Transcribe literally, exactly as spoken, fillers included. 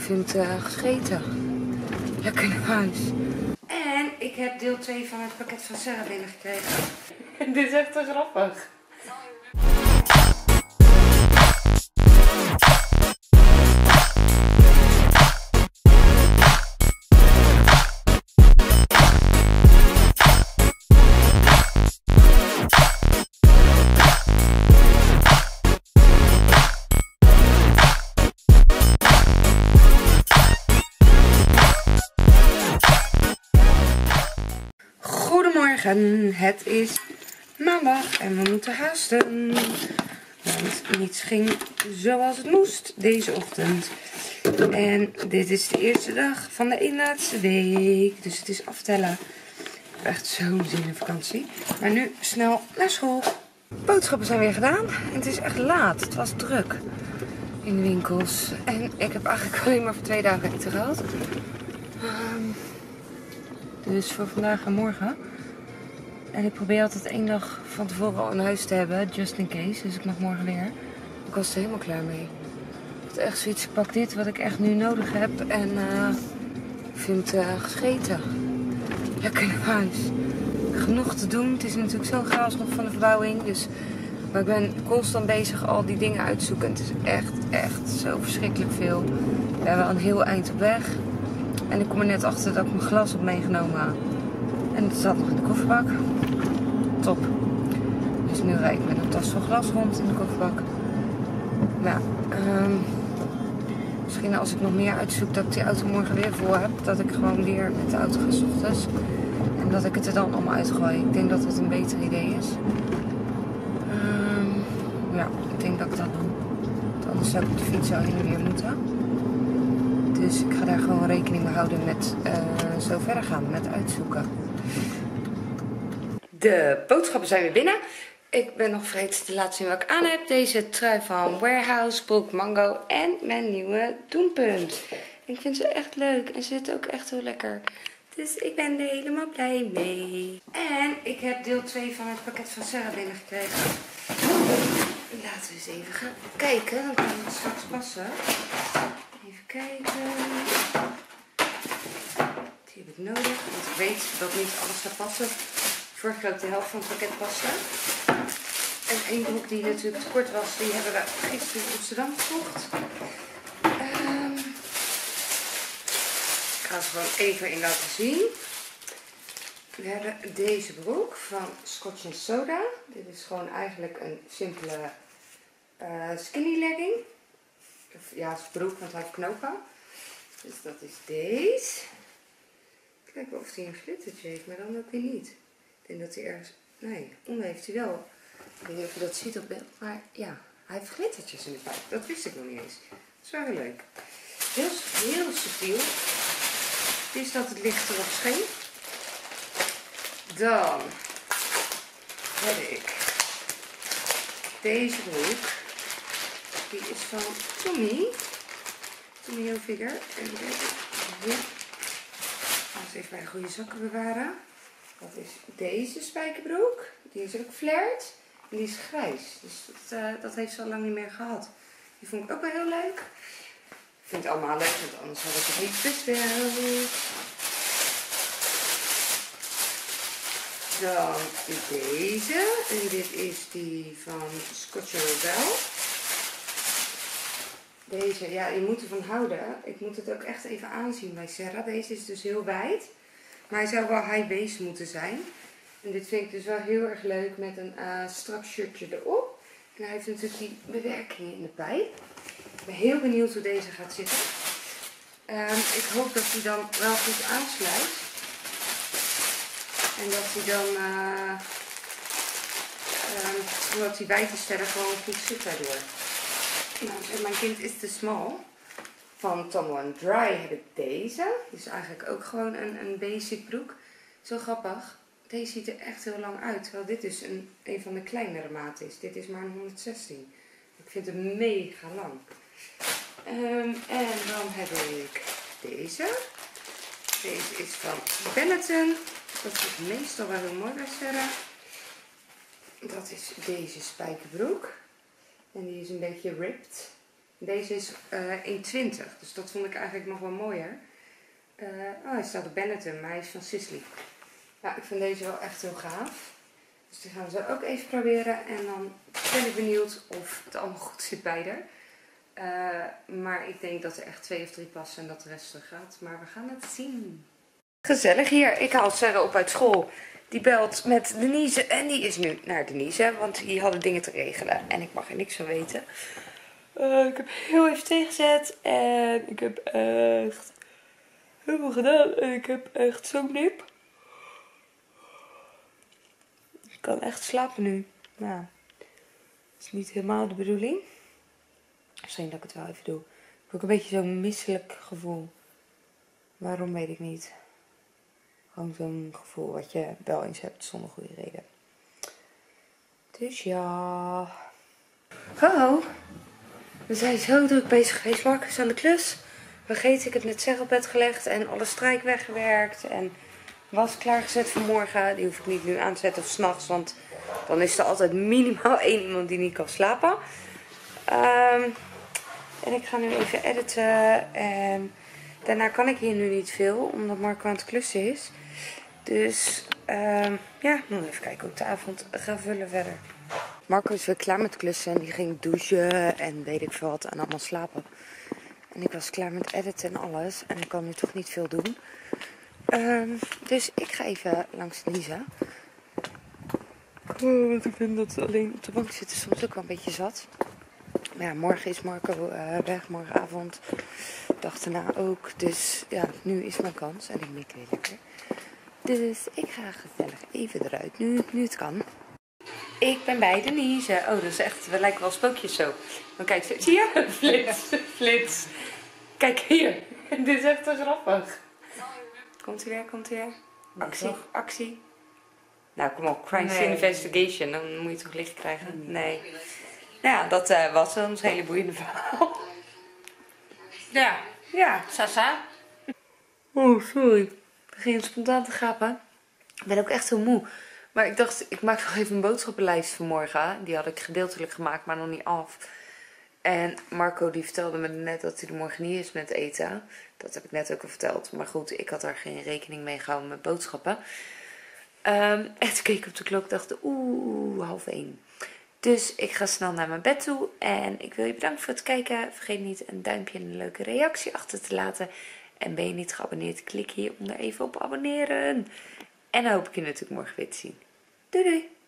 vind het uh, gescheten. Lekker naar huis. En ik heb deel twee van het pakket van Sarah binnengekregen. Dit is echt te grappig. Goedemorgen, het is maandag en we moeten haasten, want niets ging zoals het moest deze ochtend. En dit is de eerste dag van de één laatste week, dus het is aftellen. Ik heb echt zo'n zin in vakantie, maar nu snel naar school. Boodschappen zijn weer gedaan en het is echt laat, het was druk in de winkels. En ik heb eigenlijk alleen maar voor twee dagen eten gehad. Um, dus voor vandaag en morgen. En ik probeer altijd één dag van tevoren al in huis te hebben, just in case. Dus ik mag morgen weer. Ik was er helemaal klaar mee. Ik had echt zoiets, ik pak dit wat ik echt nu nodig heb. En uh, ik vind het uh, gescheten. Lekker naar huis. Genoeg te doen. Het is natuurlijk zo'n chaos nog van de verbouwing. Dus, maar ik ben constant bezig al die dingen uit te zoeken. Het is echt, echt zo verschrikkelijk veel. We hebben al een heel eind op weg. En ik kom er net achter dat ik mijn glas heb meegenomen. En het zat nog in de kofferbak. Top. Dus nu rijd ik met een tas vol glas rond in de kofferbak. Nou, um, misschien als ik nog meer uitzoek dat ik die auto morgen weer vol heb. Dat ik gewoon weer met de auto ga 's ochtends. En dat ik het er dan allemaal uitgooi. Ik denk dat dat een beter idee is. Um, ja, ik denk dat ik dat doe. Want anders zou ik op de fiets al heen en weer moeten. Dus ik ga daar gewoon rekening mee houden met uh, zo verder gaan met uitzoeken. De boodschappen zijn weer binnen. Ik ben nog vergeten te laten zien wat ik aan heb. Deze trui van Warehouse, Bulk Mango en mijn nieuwe doempunt. Ik vind ze echt leuk en ze zitten ook echt heel lekker. Dus ik ben er helemaal blij mee. En ik heb deel twee van het pakket van Sarah binnengekregen. Laten we eens even gaan kijken, dan kan het straks passen. Even kijken. Die heb ik nodig, want ik weet dat niet alles gaat passen. Vorige keer ook de helft van het pakket paste. En één broek die natuurlijk te kort was, die hebben we gisteren in Amsterdam gekocht. Um, ik ga het gewoon even in laten zien. We hebben deze broek van Scotch and Soda. Dit is gewoon eigenlijk een simpele uh, skinny legging. Of, ja, het is broek, want hij heeft knopen. Dus dat is deze. Kijken of hij een glittertje heeft, maar dan ook weer niet. Ik denk dat hij ergens... Nee, onder heeft hij wel. Ik weet niet of je dat ziet op beeld, maar ja, hij heeft glittertjes in de buik. Dat wist ik nog niet eens. Dat is wel heel leuk. Heel, heel subtiel. Het is dat het licht erop scheen. Dan heb ik deze broek. Die is van Tommy. Tommy Hilfiger. En die heb ik hier. Ik ga eens even bij de goede zakken bewaren. Dat is deze spijkerbroek. Die is ook flared. En die is grijs. Dus dat, uh, dat heeft ze al lang niet meer gehad. Die vond ik ook wel heel leuk. Ik vind het allemaal leuk, want anders had ik het niet besteld. Dan deze. En dit is die van Scotch Rebel. Deze, ja, je moet ervan houden. Ik moet het ook echt even aanzien bij Sarah. Deze is dus heel wijd. Maar hij zou wel high waist moeten zijn. En dit vind ik dus wel heel erg leuk met een uh, strak shirtje erop. En hij heeft natuurlijk die bewerking in de pijp. Ik ben heel benieuwd hoe deze gaat zitten. Um, ik hoop dat hij dan wel goed aansluit. En dat hij dan, uh, um, omdat hij wijd is verder gewoon goed zit daardoor. Nou, mijn kind is te small. Van Tom One Dry heb ik deze. Die is eigenlijk ook gewoon een, een basic broek. Zo grappig. Deze ziet er echt heel lang uit. Terwijl dit dus een, een van de kleinere maten is. Dit is maar een honderdzestien. Ik vind het mega lang. Um, en dan heb ik deze. Deze is van Benetton. Dat is meestal wel heel mooi bij Sarah. Dat is deze spijkerbroek. En die is een beetje ripped. Deze is uh, één twintig, dus dat vond ik eigenlijk nog wel mooier. Uh, oh, hij staat op Benetton, maar hij is van Sisley. Ja, ik vind deze wel echt heel gaaf. Dus die gaan we zo ook even proberen. En dan ben ik benieuwd of het allemaal goed zit bij haar. Uh, maar ik denk dat er echt twee of drie passen en dat de rest terug gaat. Maar we gaan het zien. Gezellig hier. Ik haal Sarah op uit school. Die belt met Denise en die is nu naar Denise. Want die hadden dingen te regelen. En ik mag er niks van weten. Uh, ik heb heel even tegenzet. En ik heb echt heel veel gedaan. En ik heb echt zo'n nip. Ik kan echt slapen nu. Nou, dat is niet helemaal de bedoeling. Misschien dat ik het wel even doe. Ik heb ook een beetje zo'n misselijk gevoel. Waarom weet ik niet. Gewoon zo'n gevoel wat je wel eens hebt zonder goede reden. Dus ja. Ho. We zijn zo druk bezig geweest. Marcus aan de klus. Vergeet, ik heb net zeg op bed gelegd en alle strijk weggewerkt. En was klaargezet voor morgen. Die hoef ik niet nu aan te zetten of 's nachts. Want dan is er altijd minimaal één iemand die niet kan slapen. Um, en ik ga nu even editen. En daarna kan ik hier nu niet veel. Omdat Marco aan het klussen is. Dus um, ja, nog even kijken hoe ik de avond ga vullen verder. Marco is weer klaar met klussen. En die ging douchen en weet ik veel wat. En allemaal slapen. En ik was klaar met editen en alles. En ik kan nu toch niet veel doen. Um, dus ik ga even langs Lisa. Oh, want ik vind dat alleen op de bank zitten soms ook wel een beetje zat. Maar ja, morgen is Marco uh, weg, morgenavond. Dag daarna ook. Dus ja, nu is mijn kans. En ik mik weer lekker. Dus ik ga gezellig even eruit, nu, nu het kan. Ik ben bij Denise. Oh, dat is echt, we lijken wel spookjes zo. Maar kijk, zie je? Flits, flits. Kijk hier. Dit is echt te grappig. Komt hij weer, komt hij weer. Actie, actie. Nou, kom op, crime nee. Investigation. Dan moet je toch licht krijgen? Nee. Nou ja, dat uh, was ons hele boeiende verhaal. Ja. Ja. Sasa. Oh, sorry. Ik begin spontaan te gapen. Ik ben ook echt zo moe. Maar ik dacht, ik maak nog even een boodschappenlijst voor morgen. Die had ik gedeeltelijk gemaakt, maar nog niet af. En Marco die vertelde me net dat hij er morgen niet is met eten. Dat heb ik net ook al verteld. Maar goed, ik had daar geen rekening mee gehouden met boodschappen. Um, en toen keek ik op de klok en dacht, oeh, half één. Dus ik ga snel naar mijn bed toe. En ik wil je bedanken voor het kijken. Vergeet niet een duimpje en een leuke reactie achter te laten. En ben je niet geabonneerd, klik hieronder even op abonneren. En dan hoop ik je natuurlijk morgen weer te zien. Doei doei!